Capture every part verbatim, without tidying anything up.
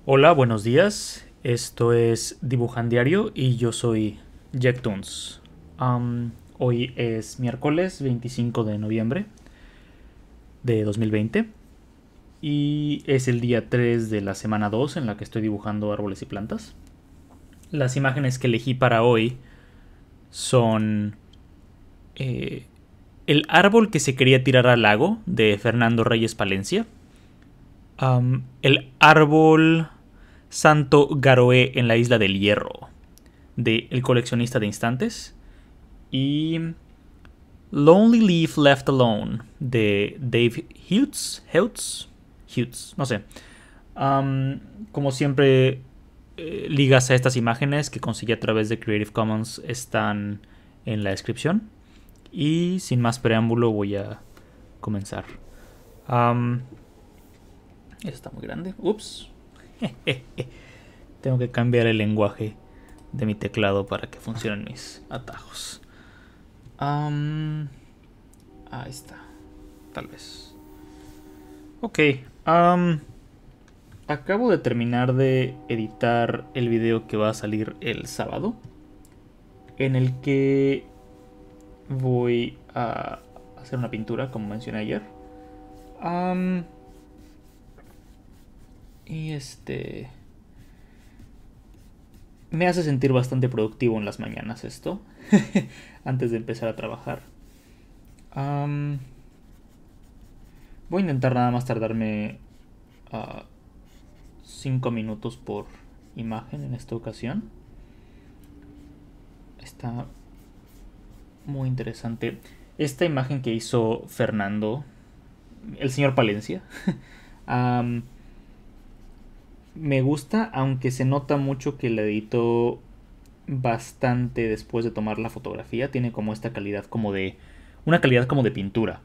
Hola, buenos días. Esto es Dibujandiario y yo soy Jack Toons. Am, hoy es miércoles veinticinco de noviembre de dos mil veinte y es el día tres de la semana dos en la que estoy dibujando árboles y plantas. Las imágenes que elegí para hoy son eh, el árbol que se quería tirar al lago de Fernando Reyes Palencia, am, el árbol Santo Garoé en la isla del Hierro de El coleccionista de instantes y Lonely Leaf Left Alone de Dave Hughes, Hughes, Hughes, no sé. Um, como siempre, eh, ligas a estas imágenes que conseguí a través de Creative Commons están en la descripción. Y sin más preámbulo voy a comenzar. Um, Eso está muy grande. Ups. Tengo que cambiar el lenguaje de mi teclado para que funcionen mis atajos. Um, ahí está. Tal vez. Ok. Um, acabo de terminar de editar el video que va a salir el sábado, en el que voy a hacer una pintura, como mencioné ayer. Um, y este... Me hace sentir bastante productivo en las mañanas esto, antes de empezar a trabajar. Um, voy a intentar nada más tardarme cinco uh, minutos por imagen en esta ocasión. Está muy interesante. Esta imagen que hizo Fernando, el señor Palencia, um, me gusta, aunque se nota mucho que la editó bastante después de tomar la fotografía. Tiene como esta calidad como de... Una calidad como de pintura.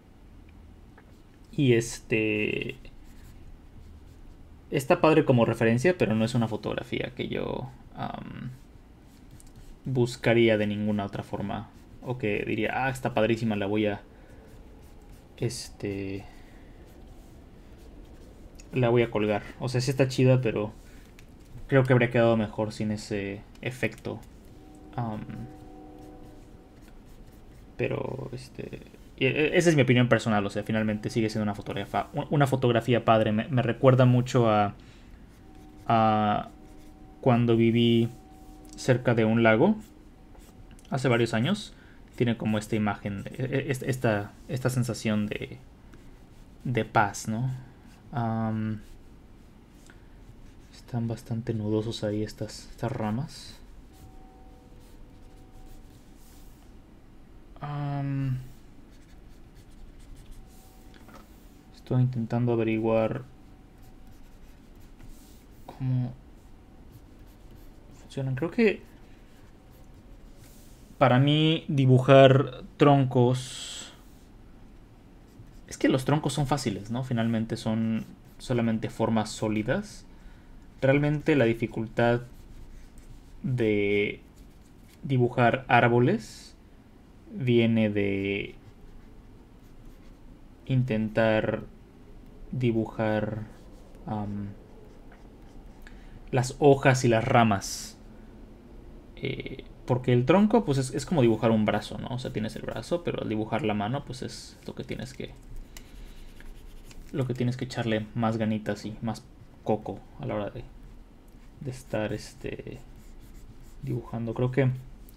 Y este... Está padre como referencia, pero no es una fotografía que yo um, buscaría de ninguna otra forma. O que diría, ah, está padrísima, la voy a... Este... La voy a colgar. O sea, sí está chida, pero creo que habría quedado mejor sin ese efecto. Um, pero, este... Esa es mi opinión personal, o sea, finalmente sigue siendo una fotografía, una fotografía padre. Me, me recuerda mucho a, a cuando viví cerca de un lago hace varios años. Tiene como esta imagen, esta, esta sensación de, de paz, ¿no? Um, están bastante nudosos ahí estas, estas ramas. Um, estoy intentando averiguar cómo funcionan. Creo que para mí dibujar troncos... Es que los troncos son fáciles, ¿no? Finalmente son solamente formas sólidas. Realmente la dificultad de dibujar árboles viene de intentar dibujar um, las hojas y las ramas. Eh, porque el tronco pues es, es como dibujar un brazo, ¿no? O sea, tienes el brazo, pero al dibujar la mano pues es lo que tienes que... Lo que tienes que echarle más ganitas y más coco a la hora de, de estar este, dibujando. Creo que...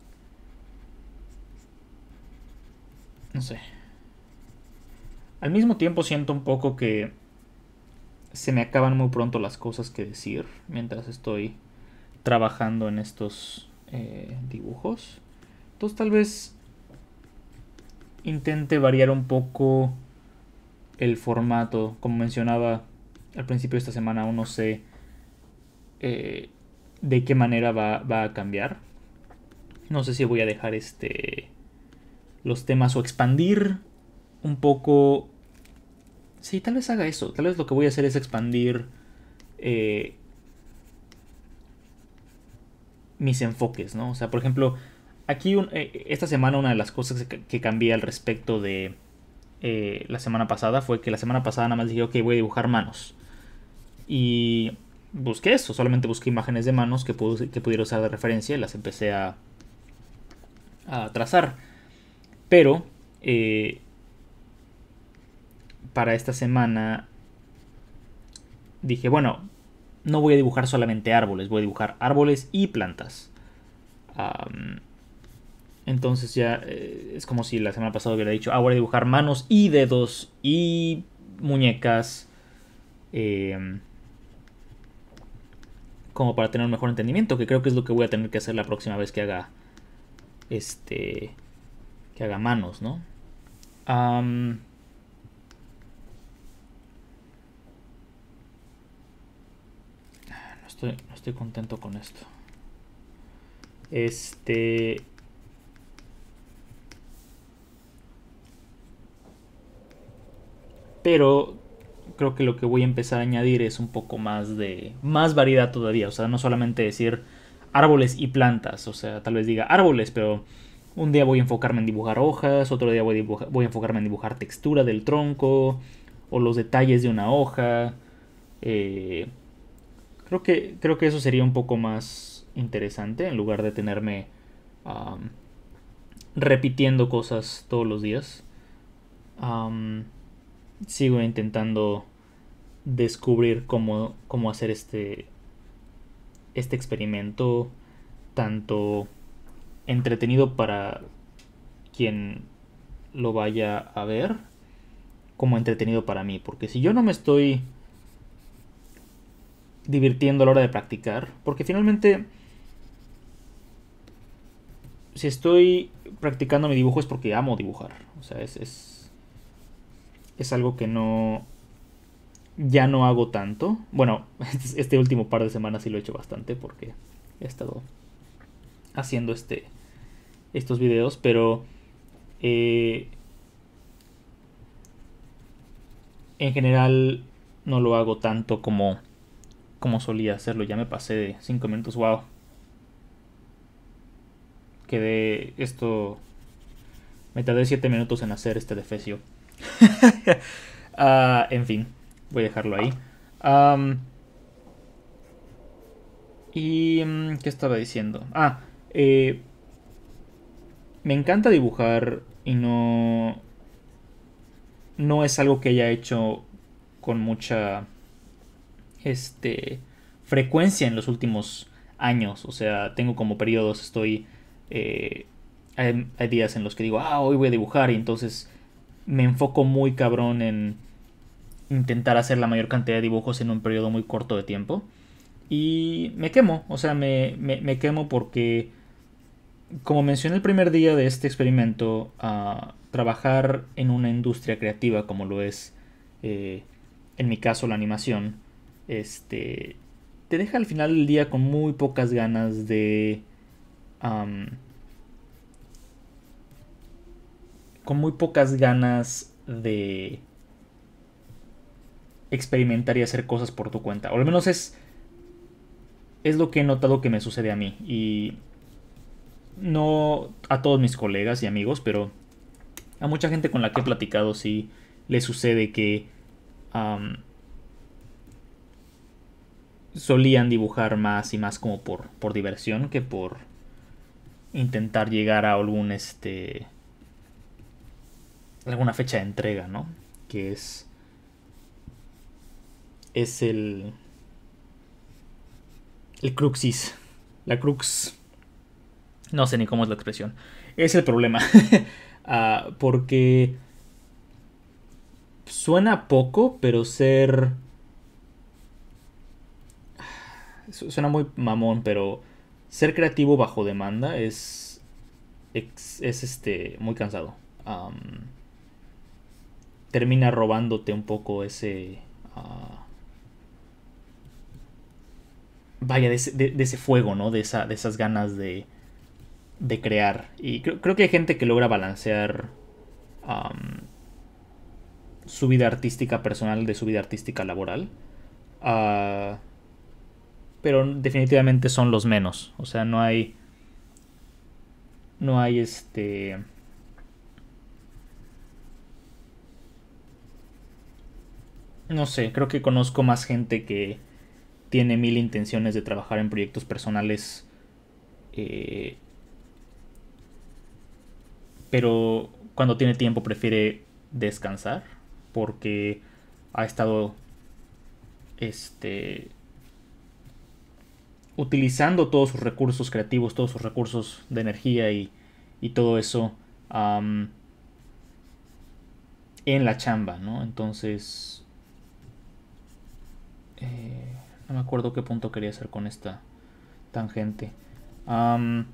No sé. Al mismo tiempo siento un poco que se me acaban muy pronto las cosas que decir mientras estoy trabajando en estos eh, dibujos. Entonces tal vez intente variar un poco el formato. Como mencionaba al principio de esta semana, aún no sé eh, de qué manera va, va a cambiar. No sé si voy a dejar este los temas o expandir un poco. Sí, tal vez haga eso. Tal vez lo que voy a hacer es expandir eh, mis enfoques, ¿no? O sea, por ejemplo, aquí un, eh, esta semana una de las cosas que, que cambié al respecto de eh, la semana pasada fue que la semana pasada nada más dije, ok, voy a dibujar manos. Y busqué eso, solamente busqué imágenes de manos que, pude, que pudiera usar de referencia y las empecé a, a trazar. Pero eh, para esta semana dije, bueno, no voy a dibujar solamente árboles, voy a dibujar árboles y plantas. Um, entonces ya eh, es como si la semana pasada hubiera dicho, ah, voy a dibujar manos y dedos y muñecas. Eh, como para tener un mejor entendimiento, que creo que es lo que voy a tener que hacer la próxima vez que haga este que haga manos, ¿no? Um, no estoy no estoy contento con esto. Este pero creo que lo que voy a empezar a añadir es un poco más de más variedad todavía, o sea, no solamente decir árboles y plantas, o sea, tal vez diga árboles, pero un día voy a enfocarme en dibujar hojas, otro día voy a, dibujar, voy a enfocarme en dibujar textura del tronco o los detalles de una hoja. Eh, creo que creo que eso sería un poco más interesante en lugar de tenerme um, repitiendo cosas todos los días. Um, sigo intentando descubrir cómo, cómo hacer este, este experimento tanto entretenido para quien lo vaya a ver como entretenido para mí, porque si yo no me estoy divirtiendo a la hora de practicar, porque finalmente si estoy practicando mi dibujo es porque amo dibujar, o sea, es es, es algo que no ya no hago tanto. Bueno, este último par de semanas sí lo he hecho bastante porque he estado haciendo este estos videos, pero eh, en general no lo hago tanto como como solía hacerlo. Ya me pasé de cinco minutos, wow. Quedé esto me tardé siete minutos en hacer este defecio. uh, en fin, voy a dejarlo ahí. Um, y ¿qué estaba diciendo? Ah, eh, me encanta dibujar y no no es algo que haya hecho con mucha este frecuencia en los últimos años. O sea, tengo como periodos, estoy eh, hay, hay días en los que digo, ah, hoy voy a dibujar, y entonces me enfoco muy cabrón en intentar hacer la mayor cantidad de dibujos en un periodo muy corto de tiempo y me quemo. O sea, me, me, me quemo porque, como mencioné el primer día de este experimento, uh, trabajar en una industria creativa como lo es, eh, en mi caso, la animación, este, te deja al final del día con muy pocas ganas de... Um, con muy pocas ganas de experimentar y hacer cosas por tu cuenta. O al menos es, es lo que he notado que me sucede a mí. Y no a todos mis colegas y amigos, pero a mucha gente con la que he platicado sí le sucede que um, solían dibujar más y más como por, por diversión que por intentar llegar a algún este alguna fecha de entrega, ¿no? Que es es el el cruxis, la crux, no sé ni cómo es la expresión, es el problema. uh, porque suena poco, pero ser suena muy mamón, pero ser creativo bajo demanda es es, es este muy cansado. Um, termina robándote un poco ese uh, vaya de ese, de, de ese fuego, ¿no? De esa de esas ganas de de crear. Y creo, creo que hay gente que logra balancear um, su vida artística personal de su vida artística laboral. Uh, pero definitivamente son los menos. O sea, no hay. No hay este. No sé, creo que conozco más gente que tiene mil intenciones de trabajar en proyectos personales, eh, pero cuando tiene tiempo prefiere descansar porque ha estado este utilizando todos sus recursos creativos, todos sus recursos de energía y, y todo eso um, en la chamba, ¿no? Entonces, eh, no me acuerdo qué punto quería hacer con esta tangente. Um,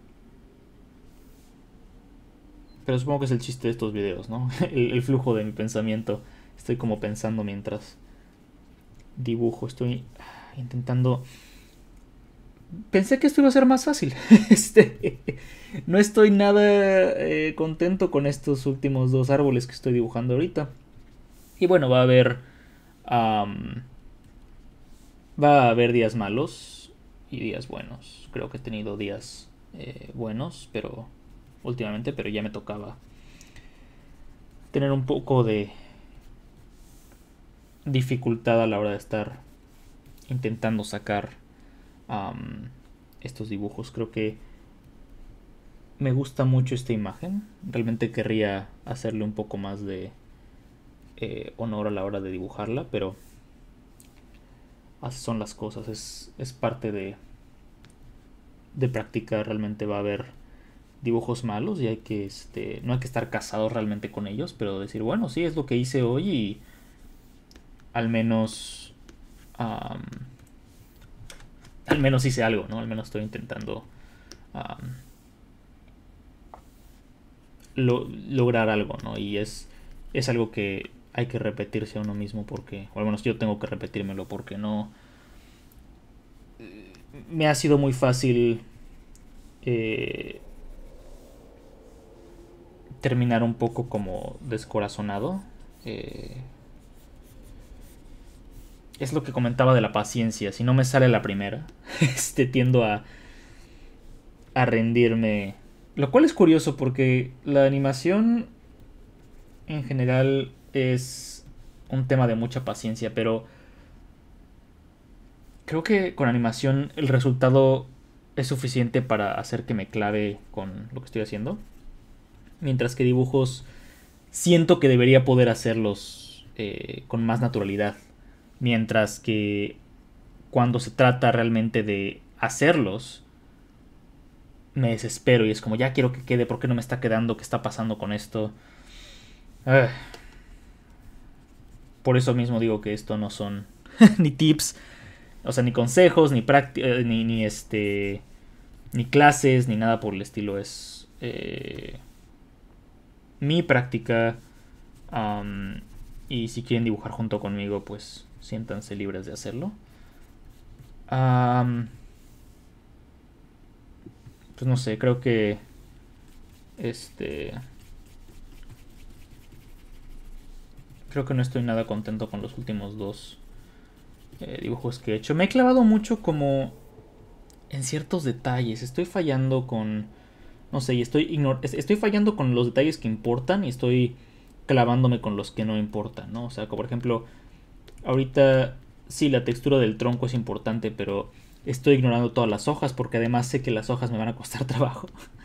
pero supongo que es el chiste de estos videos, ¿no? el, el flujo de mi pensamiento. Estoy como pensando mientras dibujo, estoy intentando... Pensé que esto iba a ser más fácil. este, no estoy nada eh, contento con estos últimos dos árboles que estoy dibujando ahorita. Y bueno, va a haber... Um, va a haber días malos y días buenos. Creo que he tenido días eh, buenos, pero últimamente, pero ya me tocaba tener un poco de dificultad a la hora de estar intentando sacar um, estos dibujos. Creo que me gusta mucho esta imagen. Realmente querría hacerle un poco más de eh, honor a la hora de dibujarla, pero así son las cosas. Es, es parte de de practicar. Realmente va a haber dibujos malos y hay que este no hay que estar casados realmente con ellos, pero decir, bueno, sí, es lo que hice hoy y al menos um, al menos hice algo, ¿no? Al menos estoy intentando um, lo, lograr algo, ¿no? Y es, es algo que hay que repetirse a uno mismo porque, o al menos yo tengo que repetírmelo porque no... Me ha sido muy fácil eh, terminar un poco como descorazonado. Eh, es lo que comentaba de la paciencia. Si no me sale la primera, este, tiendo a, a rendirme. Lo cual es curioso porque la animación en general es un tema de mucha paciencia, pero creo que con animación el resultado es suficiente para hacer que me clave con lo que estoy haciendo. Mientras que dibujos siento que debería poder hacerlos eh, con más naturalidad. Mientras que cuando se trata realmente de hacerlos, me desespero y es como, ya quiero que quede, ¿por qué no me está quedando? ¿Qué está pasando con esto? Uh, por eso mismo digo que esto no son ni tips, o sea, ni consejos, ni prácticas, ni, ni este, ni clases, ni nada por el estilo. Es eh, mi práctica. Um, y si quieren dibujar junto conmigo, pues siéntanse libres de hacerlo. Um, pues no sé, creo que este creo que no estoy nada contento con los últimos dos eh, dibujos que he hecho. Me he clavado mucho como en ciertos detalles. Estoy fallando con, no sé, y estoy ignor estoy fallando con los detalles que importan y estoy clavándome con los que no importan, ¿no? O sea, como por ejemplo, ahorita sí, la textura del tronco es importante, pero estoy ignorando todas las hojas porque además sé que las hojas me van a costar trabajo.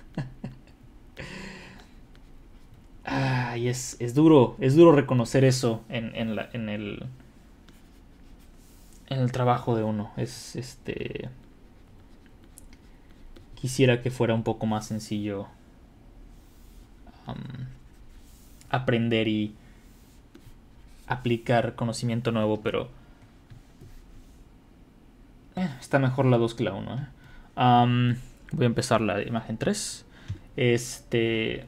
Ay, es, es duro, es duro reconocer eso en, en, la, en el en el trabajo de uno. Es este quisiera que fuera un poco más sencillo um, aprender y aplicar conocimiento nuevo, pero eh, está mejor la dos que la uno. ¿eh? Um, voy a empezar la imagen tres. Este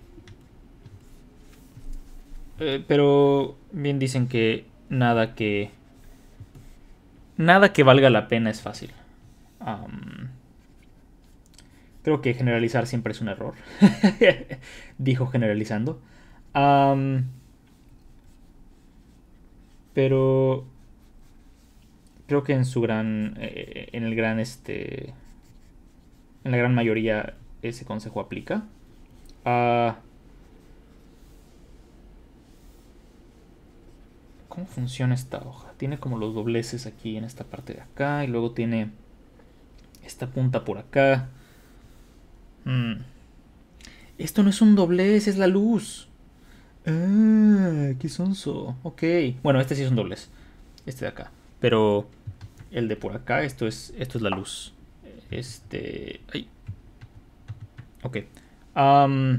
eh, pero bien dicen que nada que nada que valga la pena es fácil. Um, creo que generalizar siempre es un error. Dijo generalizando. Um, pero creo que en su gran eh, en el gran este en la gran mayoría ese consejo aplica. Uh, ¿Cómo funciona esta hoja? Tiene como los dobleces aquí en esta parte de acá y luego tiene esta punta por acá. Hmm. Esto no es un doblez, es la luz. Ah, qué sonso. Ok. Bueno, este sí es un doblez. Este de acá. Pero el de por acá, esto es, esto es la luz. Este... Ay. Ok. Um,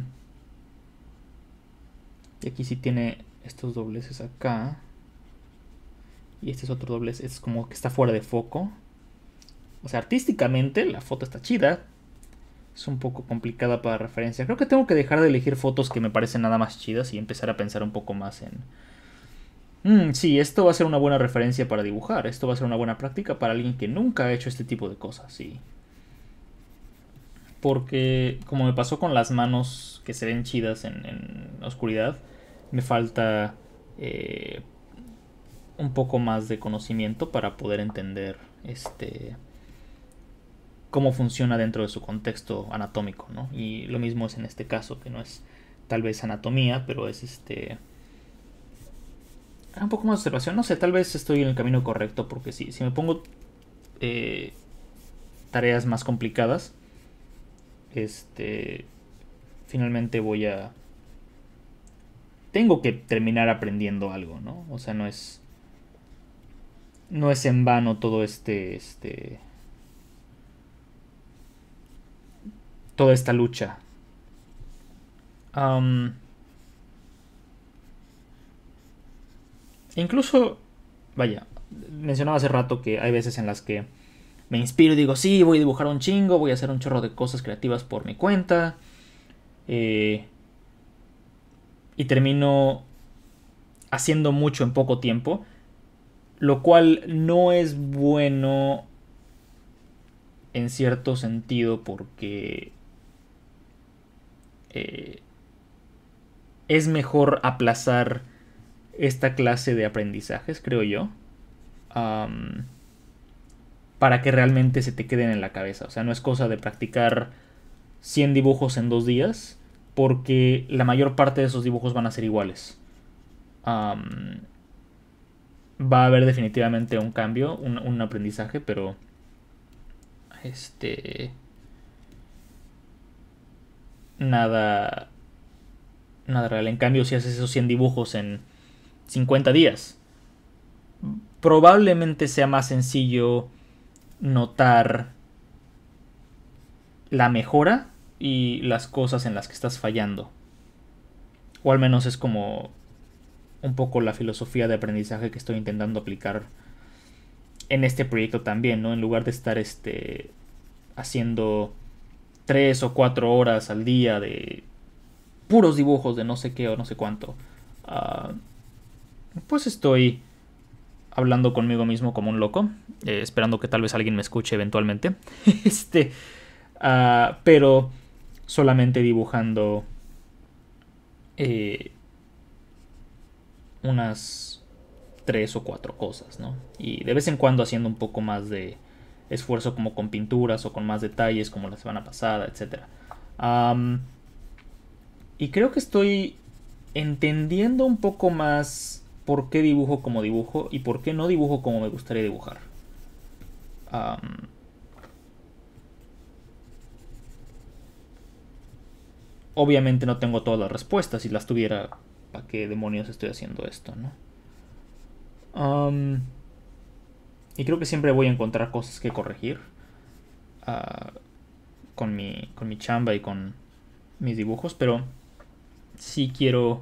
y aquí sí tiene estos dobleces acá. Y este es otro doblez. Es como que está fuera de foco. O sea, artísticamente la foto está chida. Es un poco complicada para referencia. Creo que tengo que dejar de elegir fotos que me parecen nada más chidas y empezar a pensar un poco más en... Mm, sí, esto va a ser una buena referencia para dibujar. Esto va a ser una buena práctica para alguien que nunca ha hecho este tipo de cosas, sí. Porque, como me pasó con las manos que se ven chidas en, en la oscuridad, me falta eh, un poco más de conocimiento para poder entender este... cómo funciona dentro de su contexto anatómico, ¿no? Y lo mismo es en este caso, que no es tal vez anatomía, pero es este... un poco más de observación. No sé, tal vez estoy en el camino correcto, porque si, si me pongo eh, tareas más complicadas, este... finalmente voy a... tengo que terminar aprendiendo algo, ¿no? O sea, no es... no es en vano todo este... este toda esta lucha. Um, incluso, vaya, mencionaba hace rato que hay veces en las que me inspiro y digo, sí, voy a dibujar un chingo, voy a hacer un chorro de cosas creativas por mi cuenta. Eh, y termino haciendo mucho en poco tiempo, lo cual no es bueno en cierto sentido porque... Eh, es mejor aplazar esta clase de aprendizajes, creo yo, um, para que realmente se te queden en la cabeza. O sea, no es cosa de practicar cien dibujos en dos días, porque la mayor parte de esos dibujos van a ser iguales. Um, va a haber definitivamente un cambio, un, un aprendizaje, pero... Este... Nada... Nada real. En cambio, si haces esos cien dibujos en cincuenta días, probablemente sea más sencillo notar la mejora y las cosas en las que estás fallando. O al menos es como un poco la filosofía de aprendizaje que estoy intentando aplicar en este proyecto también, ¿no? En lugar de estar este, haciendo tres o cuatro horas al día de puros dibujos de no sé qué o no sé cuánto, uh, pues estoy hablando conmigo mismo como un loco, eh, esperando que tal vez alguien me escuche eventualmente. este, uh, pero solamente dibujando eh, unas tres o cuatro cosas, ¿no? Y de vez en cuando haciendo un poco más de esfuerzo como con pinturas o con más detalles como la semana pasada, etcétera. Um, y creo que estoy entendiendo un poco más por qué dibujo como dibujo y por qué no dibujo como me gustaría dibujar. Um, obviamente no tengo todas las respuestas. Si las tuviera, ¿para qué demonios estoy haciendo esto, no? Um, y creo que siempre voy a encontrar cosas que corregir uh, con, mi, con mi chamba y con mis dibujos, pero sí quiero...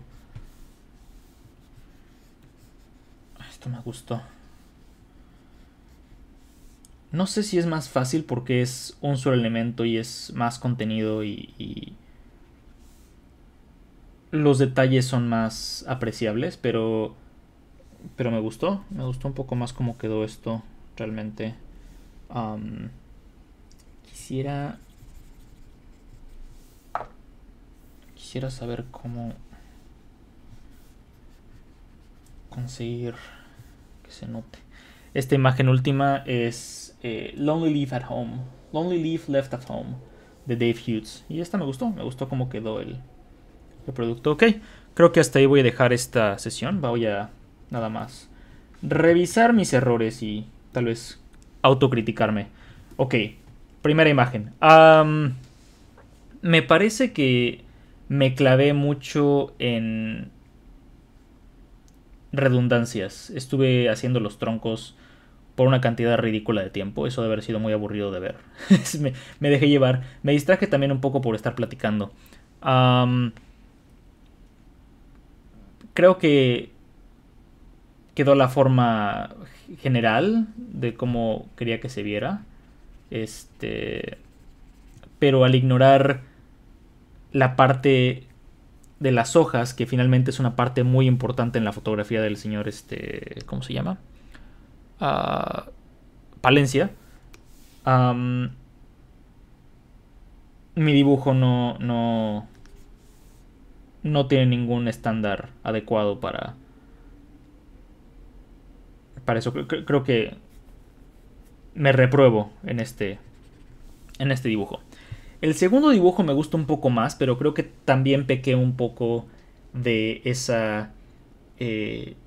Esto me gustó. No sé si es más fácil porque es un solo elemento y es más contenido y, y los detalles son más apreciables, pero pero me gustó, me gustó un poco más cómo quedó esto realmente. Um, quisiera quisiera saber cómo conseguir que se note. Esta imagen última es eh, Lonely Leaf at Home, Lonely Leaf Left at Home, de Dave Hughes. Y esta me gustó, me gustó cómo quedó el, el producto. Ok, creo que hasta ahí voy a dejar esta sesión. Voy a nada más revisar mis errores y tal vez autocriticarme. Ok, primera imagen. Um, me parece que me clavé mucho en redundancias. Estuve haciendo los troncos por una cantidad ridícula de tiempo. Eso debe haber sido muy aburrido de ver. me, me dejé llevar. Me distraje también un poco por estar platicando. Um, creo que quedó la forma general de cómo quería que se viera. Este, pero al ignorar la parte de las hojas, que finalmente es una parte muy importante en la fotografía del señor, este, ¿cómo se llama? Uh, Palencia. Um, mi dibujo no, no, no tiene ningún estándar adecuado para, para eso. Creo, creo que me repruebo en este, en este dibujo. El segundo dibujo me gusta un poco más, pero creo que también pequé un poco de esa eh,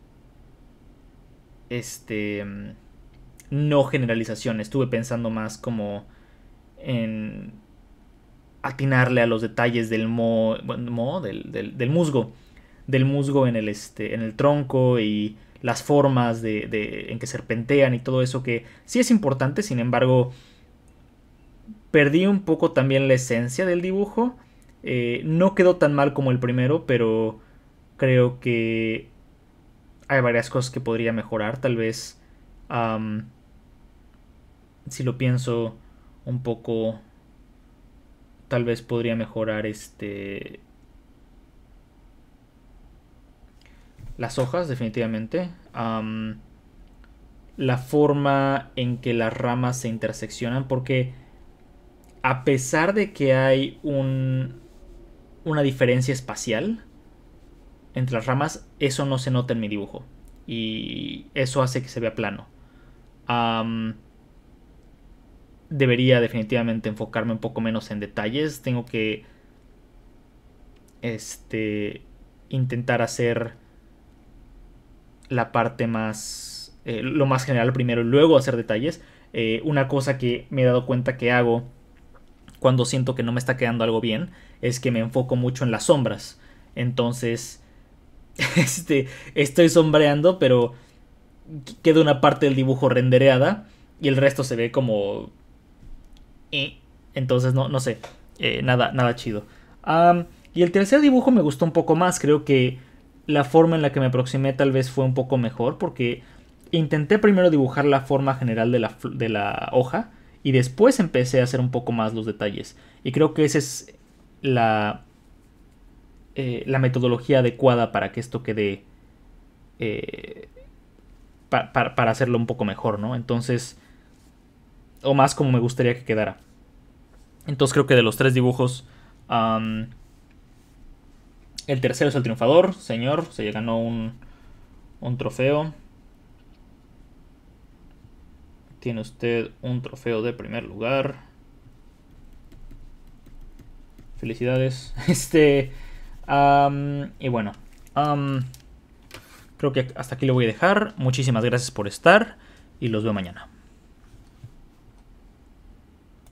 este no generalización. Estuve pensando más como en atinarle a los detalles del mo, mo del, del, del musgo, del musgo en el este en el tronco y las formas de, de en que serpentean y todo eso, que sí es importante. Sin embargo, perdí un poco también la esencia del dibujo. Eh, no quedó tan mal como el primero, pero creo que hay varias cosas que podría mejorar. Tal vez, um, si lo pienso un poco, tal vez podría mejorar este las hojas, definitivamente. Um, la forma en que las ramas se interseccionan, porque a pesar de que hay un, una diferencia espacial entre las ramas, eso no se nota en mi dibujo. Y eso hace que se vea plano. Um, debería definitivamente enfocarme un poco menos en detalles. Tengo que este, intentar hacer la parte más... Eh, lo más general primero y luego hacer detalles. Eh, una cosa que me he dado cuenta que hago cuando siento que no me está quedando algo bien es que me enfoco mucho en las sombras. Entonces, este, estoy sombreando, pero queda una parte del dibujo rendereada y el resto se ve como... Entonces, no, no sé, eh, nada, nada chido. Um, y el tercer dibujo me gustó un poco más. Creo que la forma en la que me aproximé tal vez fue un poco mejor, porque intenté primero dibujar la forma general de la, de la hoja y después empecé a hacer un poco más los detalles. Y creo que esa es la, eh, la metodología adecuada para que esto quede... Eh, pa, pa, para hacerlo un poco mejor, ¿no? Entonces... o más como me gustaría que quedara. Entonces creo que de los tres dibujos, um, el tercero es el triunfador. Señor, se ganó un, un trofeo. Tiene usted un trofeo de primer lugar. Felicidades. Este... Um, y bueno, um, creo que hasta aquí lo voy a dejar. Muchísimas gracias por estar y los veo mañana.